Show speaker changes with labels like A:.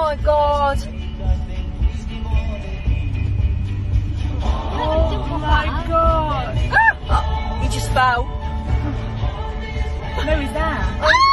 A: my god.
B: Oh my god.
A: He just fell.
B: No, he's there.
A: Ah!